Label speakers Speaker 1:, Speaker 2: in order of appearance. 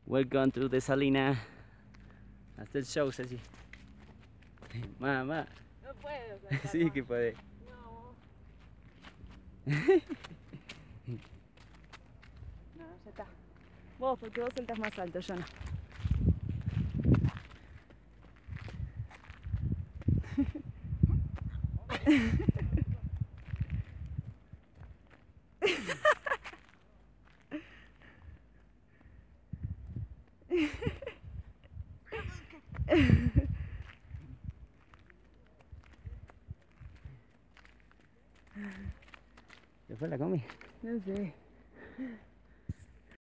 Speaker 1: Welcome to the Salina. Hasta el show, Ceci. Mamá.
Speaker 2: No puedo saltar.
Speaker 1: Sí que puede.
Speaker 2: No. No, ya está. Vos, porque vos saltás más alto, yo no.
Speaker 1: ¿Se fue la comida?
Speaker 2: No sé.